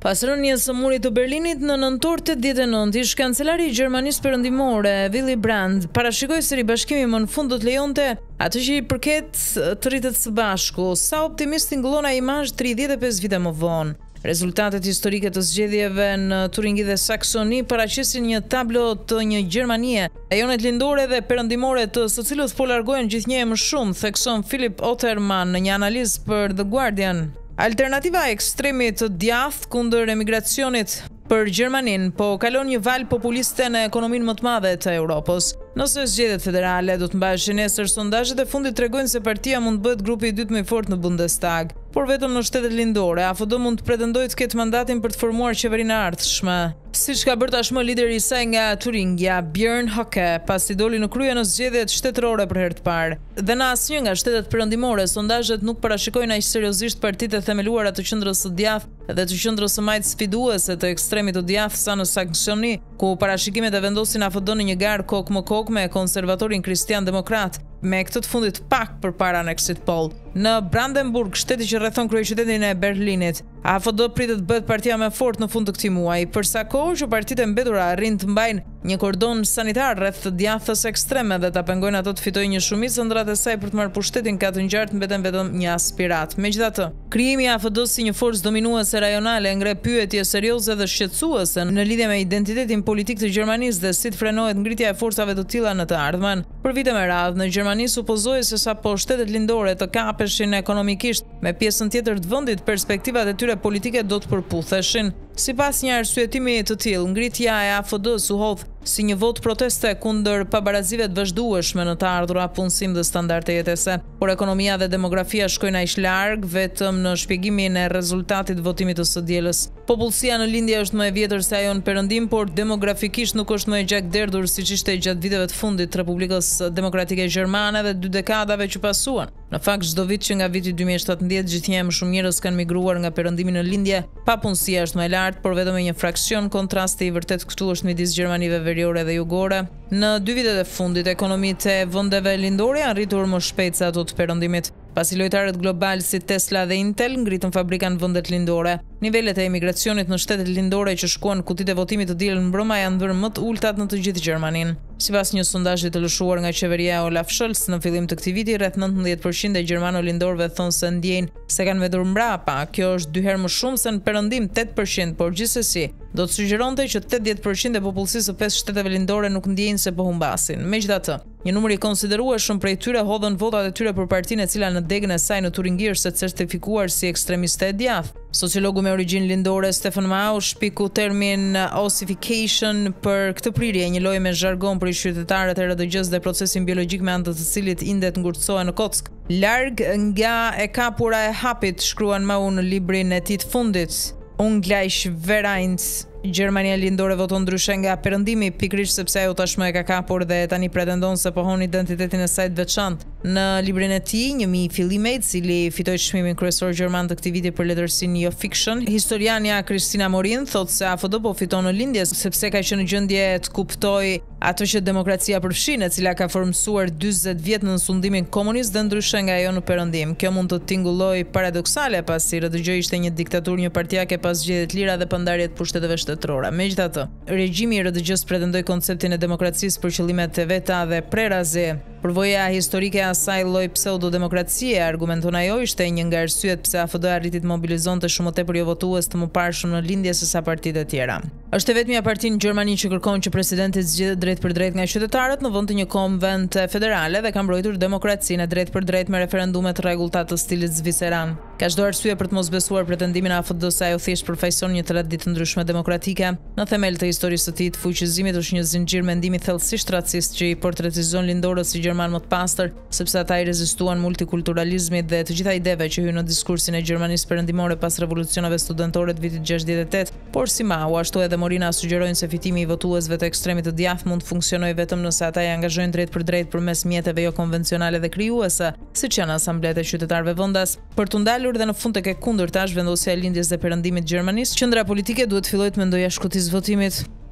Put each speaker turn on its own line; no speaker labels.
Pas rënies së murit të Berlinit në nëntor 89, ish kancelari i Gjermanisë Perëndimore, Willy Brandt, parashikoi se ribashkimi më në fund do të lejonte atë që i përket të rritet së bashku. Sa optimist ngullon ai imazh 35 vite më vonë. Rezultatet historike të zgjedhjeve në Turingi dhe Saksoni paraqesin një tablo të një Gjermanie, rajonet lindore dhe perëndimore të së cilës po largohen gjithnjëherë më shumë, thekson Philip Otterman në një analizë për The Guardian. Alternativa e ekstremit të djathtë kundër emigracionit për Gjermaninë po kalon një valë populiste në ekonominë më të madhe të Europës. Nëse zgjedhjet federale do të mbaheshin nesër, sondazhet e fundit tregojnë se partia mund të bëhet grupi i dytë më i fortë në Bundestag, por vetëm në shtetet lindore. AfD mund të pretendojë të ketë mandatin për të formuar qeverinë e ardhshme, siç ka bërë tashmë lideri i saj nga Turingia, Björn Höcke, pasi doli në krye në zgjedhjet shtetërore për herë të parë. Dhe në asnjë nga shtetet perëndimore, sondazhet nuk parashikojnë aq seriozisht partitë e themeluara të qendrës së djathtë dhe të qendrës së majtë sfiduese të ekstremit të djathtë sa në Saksoni, ku parashikimet e vendosin AfD në një garë kokë më kokë me konservatorin Kristian Demokrat, me këtë të fundit pak përpara në exit poll. Në Brandenburg, shteti që rrethon kryeqytetin e Berlinit, AfD pritet të bëhet partia më e fortë në fund të këtij muaji, për sa kohë që partitë e mbetura arrin të mbajnë një kordon sanitar rreth të djathtës ekstreme dhe ta pengojnë ato të fitojnë një shumicë ëndrat e saj për të marrë pushtetin, ka të ngjartë mbeten vetëm një aspirat. Megjithatë, krijimi i AfD-s si një forcë dominuese rajonale ngre pyetje serioze dhe shqetësuese në lidhje me identitetin politik të Gjermanisë dhe si të frenohet ngritja e forcave të tilla në të ardhmen. Për vite me radhë në Gjermani supozohej se sapo shtetet lindore të kapeshin ekonomikisht me pjesën tjetër të vendit, perspektivat e tyre politike do të përputheshin. Sipas një arsyetimi të tillë, ngritja e AfD-s u hodh si një vot proteste kundër pabarazive të vazhdueshme në të ardhura, punësim dhe standarde jetese, por ekonomia dhe demografia shkojnë aq larg vetëm në shpjegimin e rezultatit votimit të së dielës. Popullsia në lindje është më e vjetër se ajo në perëndim, por demografikisht nuk është më e gjakderdhur siç ishte gjatë viteve të fundit të Republikës Demokratike Gjermane dhe 2 dekadave që pasuan. Në fakt, çdo vit që nga viti 2017 gjithnjëherë më shumë njerëz kanë migruar nga perëndimi në lindje, papunësia është më e lartë, por vetëm me një fraksion. Kontrasti i vërtet këtu është midis Gjermanive veriore dhe jugore. Në 2 vitet e fundit, ekonomitë e vendeve lindore janë rritur më shpejt se ato të perëndimit, pasi lojtarët global si Tesla dhe Intel ngritën fabrika në vendet lindore. Nivelet e emigracionit në shtetet lindore që shkuan kutitë e votimit të dielën mbrëmje janë dhënë më të ultat në të gjithë Gjermaninë. Sipas një sondazhi të lëshuar nga qeveria e Olaf Scholz në fillim të këtij viti, rreth 19% e gjermano-lindorëve thonë se ndjejnë se kanë vetur mbrapa. Kjo është 2 herë më shumë se në perëndim 8%, por gjithsesi do të sugjeronte që 80% e popullsisë së 5 shteteve lindore nuk ndjejnë se po humbasin. Megjithatë, një numër i konsiderueshëm prej tyre hodhën votat e tyre për partinë e cila në degën e saj në Turingi është certifikuar si ekstremiste e djathtë. Sociologu me origjinë lindore Stefan Mau shpiku termin ossification për këtë prirje, një lojë me zhargon për qytetarët e RDG-s dhe procesin biologjik me anë të cilit indet ngurtësohen në kock. Larg nga e kapura e hapit, shkruan Mau në librin e tij të fundit. Ungleich Vereins, Gjermania lindore voton ndryshe nga perëndimi, pikërisht sepse ajo tashmë e ka kapur dhe tani pretendon se pohon identitetin e saj të veçantë. Në librin e tij, Një mi fillime, i cili fitoi çmimin kryesor gjerman të këtij viti për letërsinë Jo Fiction, historiania Kristina Morin thotë se AfD po fiton në lindje sepse ka qenë në gjendje të kuptojë atë që demokracia përfshin, e cila ka formsuar 40 vjet në sundimin komunist dhe ndryshe nga ajo në perëndim. Kjo mund të tingullojë paradoksale pasi RDG ishte një diktaturë njëpartiake pas zgjedhjeve të lira dhe pandarjet të pushteteve shtetërore. Megjithatë, regjimi i RDG-s pretendoi konceptin e demokracisë për qëllimet e veta dhe prerazi. Përvoja historike e asaj lloj pseudodemokracie, argumenton ajo, ishte një nga arsyet pse AfD arriti të mobilizonte shumë më tepër jo votues të mëparshëm në lindje se sa partitë e tjera. Është vetmja parti në Gjermani që kërkon që presidenti të zgjedhet drejt për drejt nga qytetarët në vend të një konvente federale dhe ka mbrojtur demokracinë e drejt për drejt me referendume të rregullta të stilit zviceran. Ka çdo arsye për të mos besuar pretendimin e AfD-s se ajo thjesht përfaqëson një traditë ndryshme demokratike. Në themel të historisë së tij të fuqizimit është një zinxhir mendimi thellësisht racist që i portretizon lindorët si gjerman më të pastër, sepse ata i rezistuan multikulturalizmit dhe të gjitha ideve që hyn në diskursin e Gjermanisë perëndimore pas revolucioneve studentore të vitit 68, por si Mau ashtu edhe Morina sugjerojnë se fitimi i votuesve të ekstremit të djathtë mund të funksionojë vetëm nëse ata i angazhojnë drejt për drejt përmes mjeteve jo konvencionale dhe krijuese, siç janë asambletë e qytetarëve vendas. Për të ndalur dhe në fund tek e kundërta, vendosja e lindjes dhe perëndimit të Gjermanisë, qendra politike duhet fillojë të mendojë shkutis votimit.